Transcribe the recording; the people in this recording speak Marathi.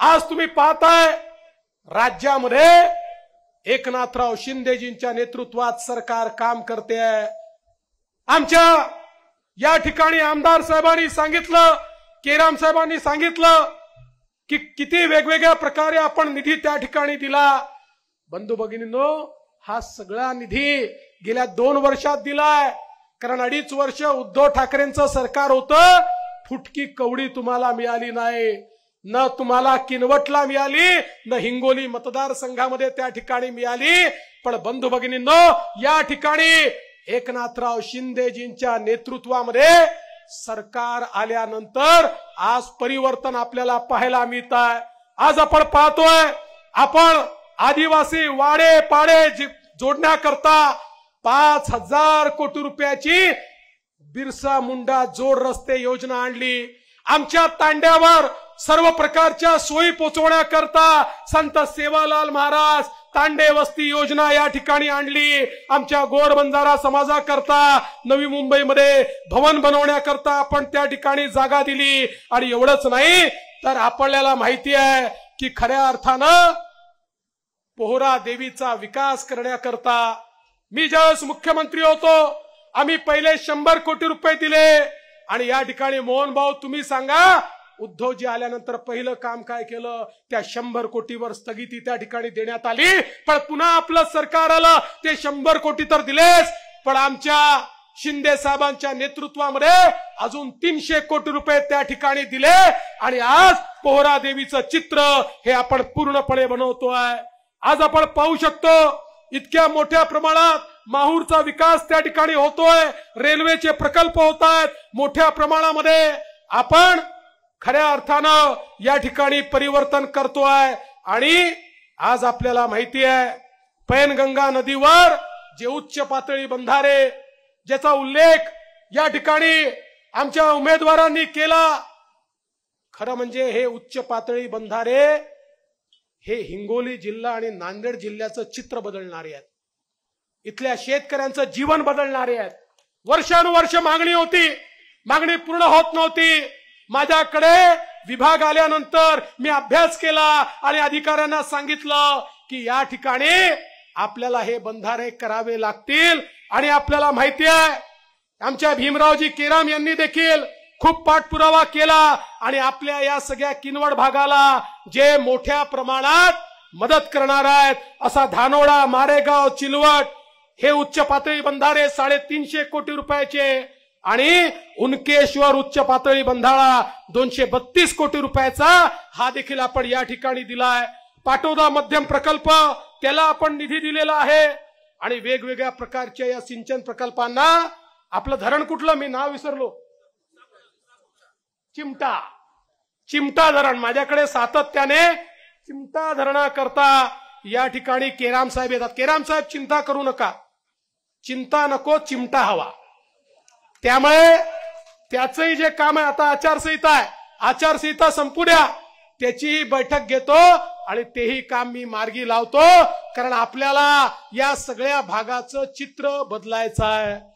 आज तुम्ही पाहताय राज्यामध्ये एकनाथराव शिंदेजींच्या नेतृत्वात सरकार काम करते आहे। आमच्या या ठिकाणी आमदार साहेबांनी सांगितलं, केराम साहेबांनी सांगितलं की किती वेगवेगळ्या प्रकारे आपण निधी त्या ठिकाणी दिला। बंधू भगिनींनो, हा सगळा निधी गेल्या 2 वर्षात दिलाय, कारण 2.5 वर्ष उद्धव ठाकरेंचं सरकार होतं। फुटकी कवडी तुम्हाला मिळाली नाही, न तुम्हाला किनवटला मिळाली, न हिंगोली मतदारसंघामध्ये त्या ठिकाणी मिळाली। पण बंधू भगिनींनो, या ठिकाणी एकनाथराव शिंदेजींच्या नेतृत्वामध्ये सरकार आल्यानंतर आज परिवर्तन आपल्याला पाहायला मिळत आहे। आज आपण पाहतोय, आपण आदिवासी वाडे पाडे जोडण्याकरता 5,000 कोटी रुपयाची बिरसा मुंडा जोड रस्ते योजना आणली। आमच्या तांड्यावर सर्व प्रकारच्या सोयी पोहोचवण्याकरता संत सेवालाल महाराज तांडे वस्ती योजना या ठिकाणी आणली। आमच्या गोर बंजारा समाजाकरता नवी मुंबईमध्ये भवन बनवण्याकरता आपण त्या ठिकाणी जागा दिली। आणि एवढंच नाही तर आपल्याला माहिती आहे की खऱ्या अर्थानं पोहरा देवीचा विकास करण्याकरता मी ज्यावेळेस मुख्यमंत्री होतो, आम्ही पहिले 100 कोटी रुपये दिले। आणि या ठिकाणी मोहन भाऊ तुम्ही सांगा, उद्धवजी आल्यानंतर पहिलं काम काय केलं? त्या 100 कोटीवर स्थगिती त्या ठिकाणी देण्यात आली। पण पुन्हा आपलं सरकार आलं, ते 100 कोटी तर दिलेच, पण आमच्या शिंदे साहेबांच्या नेतृत्वामध्ये अजून 300 कोटी रुपये त्या ठिकाणी दिले। आणि आज पोहरा देवीचं चित्र हे आपण पूर्णपणे बनवतोय। आज आपण पाहू शकतो इतक्या मोठ्या प्रमाणात माहूरचा विकास त्या ठिकाणी होतोय, रेल्वेचे प्रकल्प होत आहेत मोठ्या प्रमाणामध्ये। आपण खऱ्या अर्थानं या ठिकाणी परिवर्तन करतोय। आणि आज आपल्याला माहिती आहे, पैनगंगा नदीवर जे उच्च पातळी बंधारे ज्याचा उल्लेख या ठिकाणी आमच्या उमेदवारांनी केला, खरं म्हणजे हे उच्च पातळी बंधारे हे हिंगोली जिल्हा आणि नांदेड जिल्ह्याचं चित्र बदलणारे आहेत, इथल्या शेतकऱ्यांचं जीवन बदलणारे आहेत। वर्षानुवर्ष मागणी होती, मागणी पूर्ण होत नव्हती। माझ्याकडे विभाग आल्यानंतर मी अभ्यास केला आणि अधिकाऱ्यांना सांगितलं की या ठिकाणी आपल्याला हे बंधारे करावे लागतील। आणि आपल्याला माहिती आहे, आमच्या भीमरावजी केराम यांनी देखील खूप पाठपुरावा केला आणि आपल्या या सगळ्या किनवट भागाला जे मोठ्या प्रमाणात मदत करणार आहेत असा धानोडा, मारेगाव, चिलवट हे उच्च पातळी बंधारे 350 कोटी रुपयाचे, आणि उनकेश्वर उच्च पातळी बंधारा 232 कोटी रुपयाचा हा देखील आपण या ठिकाणी दिलाय। पाटोदा मध्यम प्रकल्प त्याला आपण निधी दिलेला आहे। आणि वेगवेगळ्या प्रकारच्या या सिंचन प्रकल्पांना, आपलं धरण कुठलं मी नाव विसरलो, चिमटा धरण, माझ्याकडे सातत्याने चिमटा धरणाकरता या ठिकाणी केराम साहेब येतात। केराम साहेब चिंता करू नका, चिंता नको, चिमटा हवा। त्यामुळे त्याचंही जे काम आहे, आता आचारसंहिता आहे, आचारसंहिता संपू द्या, त्याचीही बैठक घेतो आणि तेही काम मी मार्गी लावतो, कारण आपल्याला या सगळ्या भागाचं चित्र बदलायचं आहे।